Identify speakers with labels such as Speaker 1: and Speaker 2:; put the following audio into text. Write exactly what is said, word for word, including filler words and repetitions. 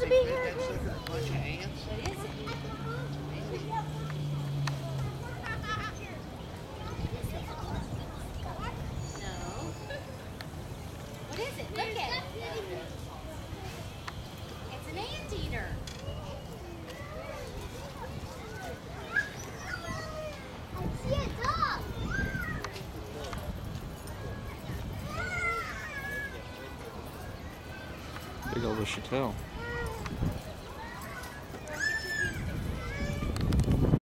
Speaker 1: to be here
Speaker 2: That's
Speaker 1: again?
Speaker 2: a bunch of ants.
Speaker 1: What is it? No. What is it? Look at it. It's an anteater. I see a dog.
Speaker 3: Big old Chateau.